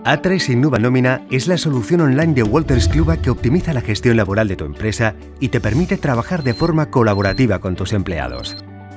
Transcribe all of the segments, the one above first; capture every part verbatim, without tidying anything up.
A tres Innuba Nómina es la solución online de Wolters Kluwer que optimiza la gestión laboral de tu empresa y te permite trabajar de forma colaborativa con tus empleados.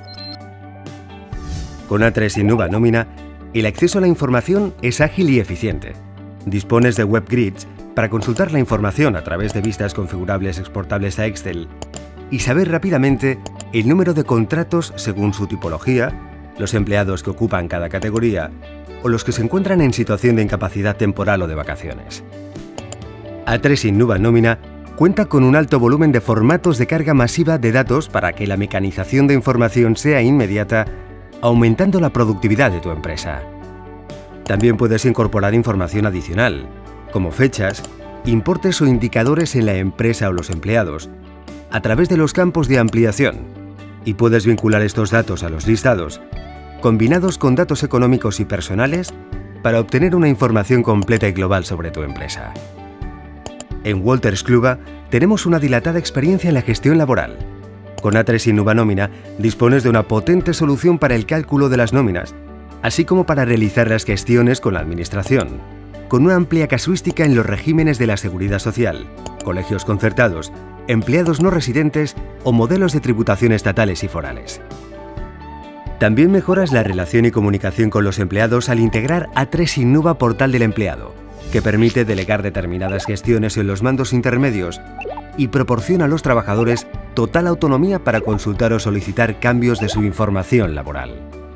Con A tres Innuba Nómina, el acceso a la información es ágil y eficiente. Dispones de web grids para consultar la información a través de vistas configurables exportables a Excel y saber rápidamente el número de contratos según su tipología, los empleados que ocupan cada categoría o los que se encuentran en situación de incapacidad temporal o de vacaciones. A tres Innuba Nómina cuenta con un alto volumen de formatos de carga masiva de datos para que la mecanización de información sea inmediata, aumentando la productividad de tu empresa. También puedes incorporar información adicional, como fechas, importes o indicadores en la empresa o los empleados, a través de los campos de ampliación, y puedes vincular estos datos a los listados, combinados con datos económicos y personales, para obtener una información completa y global sobre tu empresa. En Wolters Kluwer tenemos una dilatada experiencia en la gestión laboral. Con A tres Innuba Nómina dispones de una potente solución para el cálculo de las nóminas, así como para realizar las gestiones con la administración, con una amplia casuística en los regímenes de la seguridad social, colegios concertados, empleados no residentes o modelos de tributación estatales y forales. También mejoras la relación y comunicación con los empleados al integrar A tres Innuba Portal del Empleado, que permite delegar determinadas gestiones en los mandos intermedios y proporciona a los trabajadores total autonomía para consultar o solicitar cambios de su información laboral.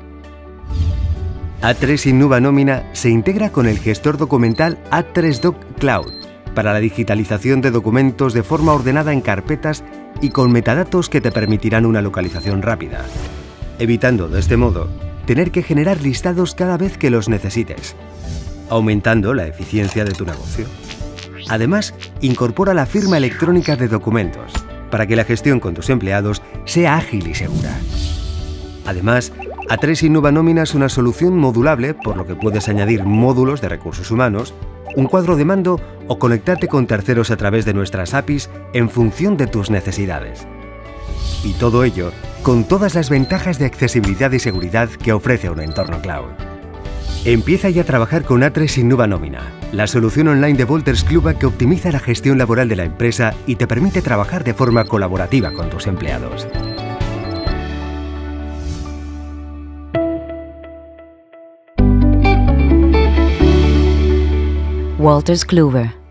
A tres Innuba Nómina se integra con el gestor documental A tres Doc Cloud para la digitalización de documentos de forma ordenada en carpetas y con metadatos que te permitirán una localización rápida, evitando de este modo tener que generar listados cada vez que los necesites, aumentando la eficiencia de tu negocio. Además, incorpora la firma electrónica de documentos para que la gestión con tus empleados sea ágil y segura. Además, A tres Innuba Nómina es una solución modulable, por lo que puedes añadir módulos de recursos humanos, un cuadro de mando o conectarte con terceros a través de nuestras A P Is en función de tus necesidades. Y todo ello con todas las ventajas de accesibilidad y seguridad que ofrece un entorno cloud. Empieza ya a trabajar con A tres Innuba Nómina, la solución online de Wolters Kluwer que optimiza la gestión laboral de la empresa y te permite trabajar de forma colaborativa con tus empleados. Wolters Kluwer.